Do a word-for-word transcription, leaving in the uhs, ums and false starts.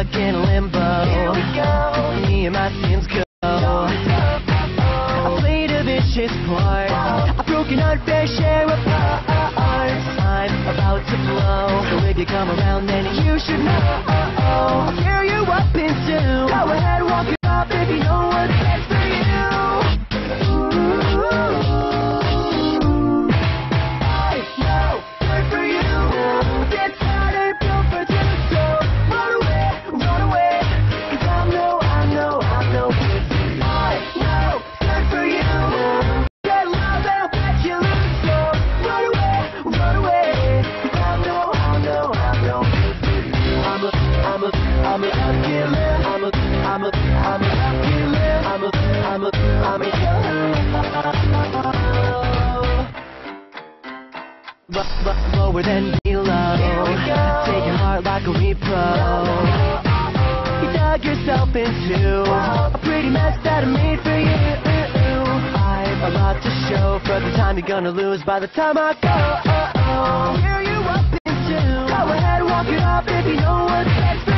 stuck in limbo. Here we go. Me and my sins go. I played a vicious part. I've broken unfair share of parts. I'm about to blow. So if you come around, then you should know. I'll tear you up in two. Go ahead, walk it off if you know what's best for you. I'm a, I'm a, I'm a, I'm a, I'm a, I'm a, I'm a but, but lower than below. Take your heart like a repro. You dug yourself into a pretty mess that I made for you. I've a lot to show for the time you're gonna lose by the time I go. Tear you up in two. Go ahead, walk it off if you know what's best for you.